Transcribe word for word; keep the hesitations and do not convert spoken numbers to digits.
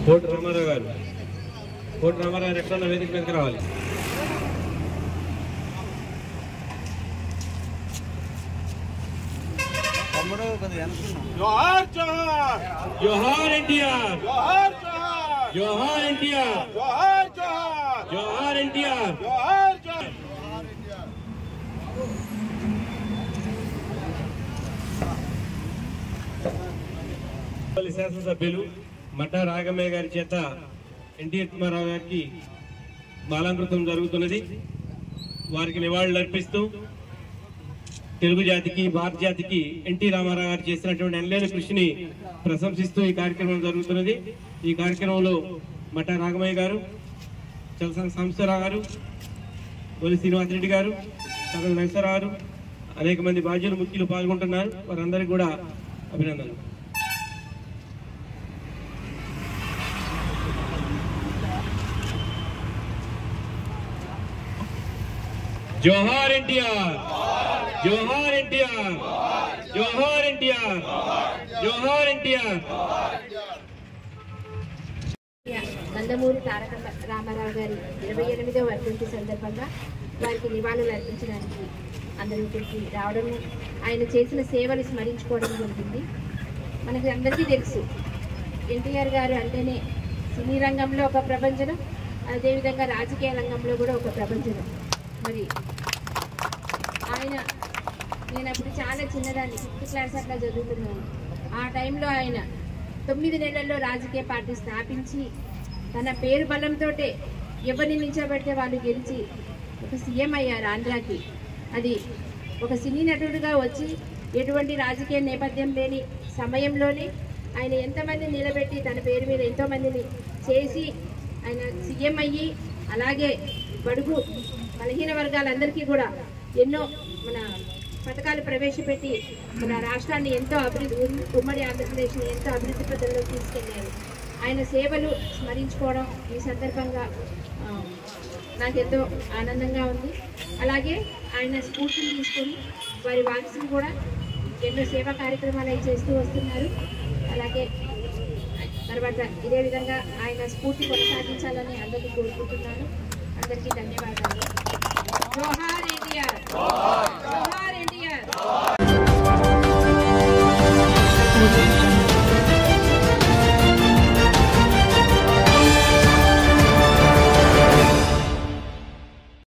కోటి రామారావు గారు కోటి రామారావు ఎక్కడ వేదిక మీదకి రావాలి. జోహార్ జోహార్ జోహార్ ఎన్టీఆర్ జోహార్ జోహార్ జోహార్ ఎన్టీఆర్ జోహార్ జోహార్ జోహార్ ఎన్టీఆర్ జోహార్ జోహార్. శాసనసభ్యులు మట్టా రాగమయ్య గారి చేత ఎన్టీఆర్ కుమారరావు గారికి మాలాంకృతం జరుగుతున్నది. వారికి నివాళులు అర్పిస్తూ తెలుగు జాతికి భారత జాతికి ఎన్టీ రామారావు గారు చేసినటువంటి ఎనలేని కృషిని ప్రశంసిస్తూ ఈ కార్యక్రమం జరుగుతున్నది. ఈ కార్యక్రమంలో మట్టా రాగమయ్య గారు, చలసన సంస్థరావు గారు, ఒలి శ్రీనివాసరెడ్డి గారు, సగల నరసరావు గారు, అనేక మంది బాధ్యులు ముఖ్యులు పాల్గొంటున్నారు. వారందరికీ కూడా అభినందనలు. జోహార్ ఎన్టీఆర్ జోహార్ ఎన్టీఆర్ జోహార్ ఎన్టీఆర్ జోహార్ ఎన్టీఆర్. నందమూరి తారక రామారావు గారి ఇరవై ఎనిమిదవ వర్ధంతి సందర్భంగా వారికి నివాళులు అర్పించడానికి అందరూ ఇక్కడికి రావడం, ఆయన చేసిన సేవలు స్మరించుకోవడం జరిగింది. మనకి అందరికీ తెలుసు ఎన్టీఆర్ గారు అంటేనే సినీ రంగంలో ఒక ప్రపంచం, అదేవిధంగా రాజకీయ రంగంలో కూడా ఒక ప్రపంచం. మరి ఆయన నేను అప్పుడు చాలా చిన్నదాన్ని, ఫిఫ్త్ క్లాస్ అట్లా చదువుతున్నాను. ఆ టైంలో ఆయన తొమ్మిది నెలల్లో రాజకీయ పార్టీ స్థాపించి తన పేరు బలంతో ఎవరిని నిల్చోబెడితే వాళ్ళు గెలిచి ఒక సీఎం అయ్యారు ఆంధ్రాకి. అది ఒక సినీ నటుడుగా వచ్చి ఎటువంటి రాజకీయ నేపథ్యం లేని సమయంలోనే ఆయన ఎంతమంది నిలబెట్టి తన పేరు మీద ఎంతోమందిని చేసి ఆయన సీఎం అయ్యి, అలాగే బడుగు బలహీన వర్గాలందరికీ కూడా ఎన్నో మన పథకాలు ప్రవేశపెట్టి మన రాష్ట్రాన్ని ఎంతో అభివృద్ధి, ఉమ్మడి ఆంధ్రప్రదేశ్ని ఎంతో అభివృద్ధి పథంలో తీసుకెళ్లారు. ఆయన సేవలు స్మరించుకోవడం ఈ సందర్భంగా నాకెంతో ఆనందంగా ఉంది. అలాగే ఆయన స్ఫూర్తిని తీసుకొని వారి వారసులు కూడా ఎన్నో సేవా కార్యక్రమాలు అవి చేస్తూ వస్తున్నారు. అలాగే తర్వాత ఇదే విధంగా ఆయన స్ఫూర్తి కొనసాగించాలని అందరికీ కోరుకుంటున్నాను. అందరికీ ధన్యవాదాలు. జోహార్ ఎన్టీఆర్ జోహార్ ఎన్టీఆర్.